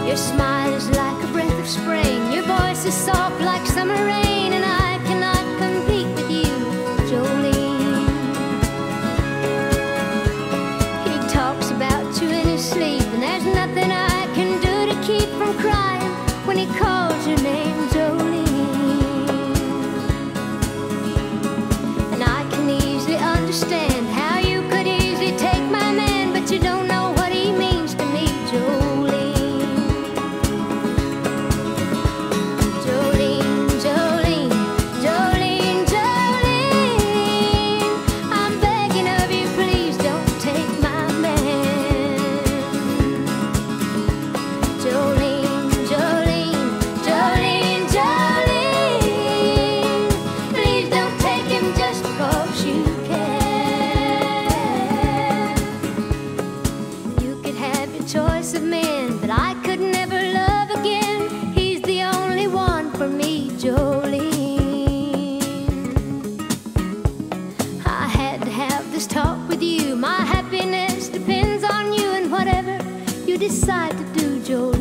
Your smile is like a breath of spring. Your voice is soft like summer rain, and I cannot compete with you, Jolene. He talks about you in his sleep, and there's nothing I can do to keep from crying when he calls your name, Jolene. And I can easily understand how you could easily take my man, but you don't know what he means to me, Jolene. Choice of men, but I could never love again. He's the only one for me, Jolene. I had to have this talk with you. My happiness depends on you, and whatever you decide to do, Jolene.